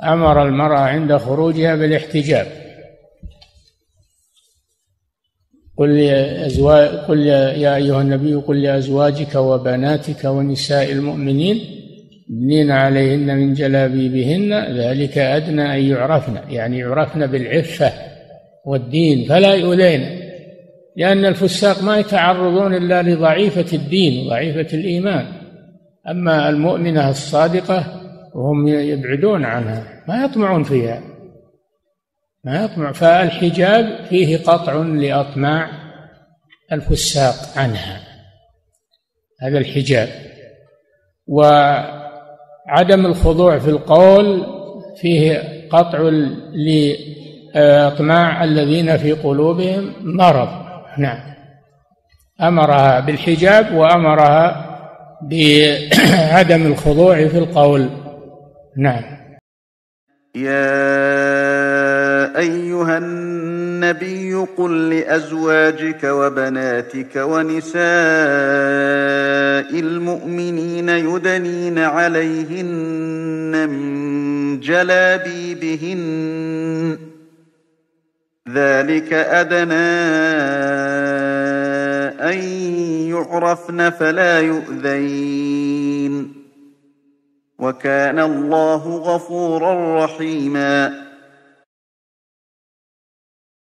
أمر المرأة عند خروجها بالاحتجاب. قل يا أيها النبي قل لأزواجك وبناتك ونساء المؤمنين يدنين عليهن من جلابيبهن ذلك أدنى أن يعرفن، يعني يعرفن بالعفة والدين فلا يؤذين، لأن الفساق ما يتعرضون إلا لضعيفة الدين وضعيفة الإيمان، أما المؤمنة الصادقة وهم يبعدون عنها ما يطمعون فيها، ما يطمع. فالحجاب فيه قطع لأطماع الفساق عنها، هذا الحجاب. وعدم الخضوع في القول فيه قطع لأطماع الذين في قلوبهم مرض. نعم، أمرها بالحجاب وأمرها بعدم الخضوع في القول. نعم. يا أيها النبي قل لأزواجك وبناتك ونساء المؤمنين يدنين عليهن من جلابيبهن ذلك أدنى أن يعرفن فلا يؤذين، وكان الله غفورا رحيما.